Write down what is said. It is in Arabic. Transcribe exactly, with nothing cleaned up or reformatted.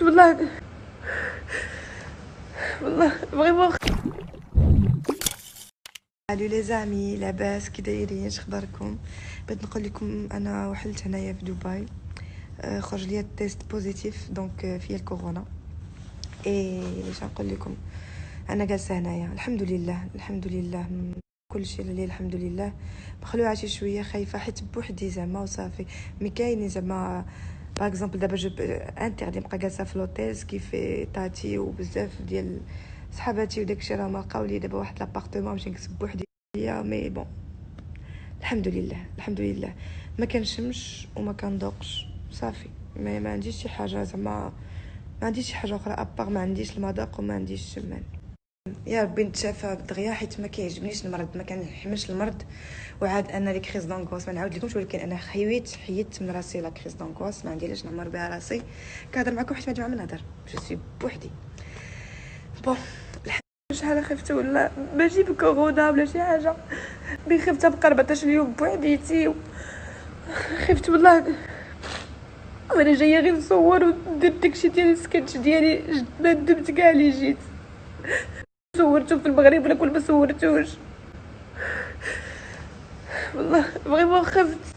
والله والله فريمون. الو لي زامي، لاباس؟ كي دايرين؟ اش اخباركم؟ بغيت نقول لكم انا وحلت هنايا في دبي، آه، خرج لي التيست بوزيتيف دونك آه، فيه الكورونا. اي اش نقول لكم، انا جالسه هنايا الحمد لله الحمد لله، م- كل شيء لله الحمد لله. مخلوعه شي شويه خايفه حيت بوحدي زعما وصافي. مي كاينين زعما باغ اكزومبل دابا جو انتردي نبقى جالسه في لوتيل كيف تاتي وبزاف ديال صحاباتي وداكشي راه ما لقاو لي دابا واحد لابارتمون باش نكتب بوحدي. مي بون الحمد لله الحمد لله، ما كنشمش وما كنذوقش صافي. ما, ما عنديش شي حاجه زعما، ما عنديش شي حاجه اخرى ابار ما عنديش المذاق وما عنديش الشمان. يا ربي نتشافى دغيا حيت ما كيعجبنيش المرض، ما كنحملش المرض. وعاد انا لي كريز دونغوس ما نعاود لكمش، ولكن انا حيويت حيدت من راسي لا كريز دونغوس، ما عنديش نعمر بها راسي. كنهضر معكم حيت ما جمع من نهضر، جو سوي بوحدي. بون شحال خفت ولا ماشي بكورونا ولا شي حاجه، مي خفت ابقى أربعطاش يوم بوحديتي. خفت والله، وانا جايه غير نصور وندير داكشي ديال السكتش ديالي، جد ما ندمت كاع لي جيت صورته في المغرب ولا كل ما صورتوش. والله فريمون خفت.